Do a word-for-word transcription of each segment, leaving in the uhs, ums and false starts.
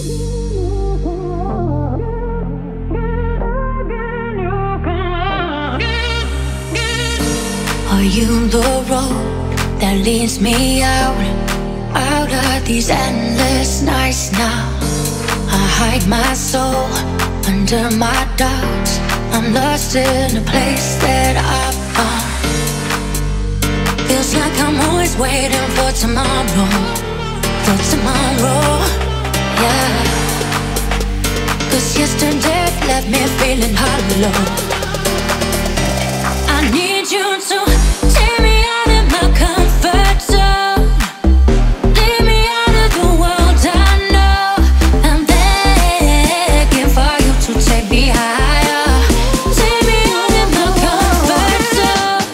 Are you the road that leads me out, out of these endless nights now? I hide my soul under my doubts. I'm lost in a place that I found. Feels like I'm always waiting for tomorrow, for tomorrow, yeah. Cause yesterday left me feeling hollow. I need you to take me out of my comfort zone, leave me out of the world I know. I'm begging for you to take me higher, take me out of my comfort zone.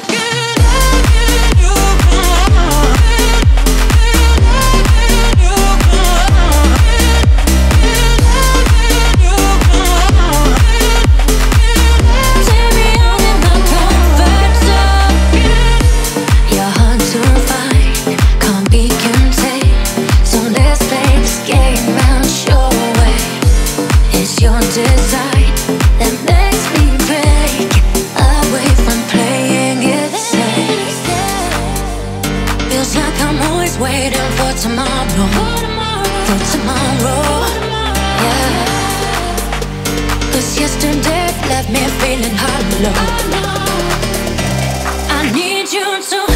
Take me out of my comfort zone. You're hard to find, can't be contained. So let's play this game out your way. It's your design that makes me break away from playing it safe. Feels like I'm always waiting for tomorrow, for tomorrow, yeah. Cause yesterday left me feeling hollow. I need you to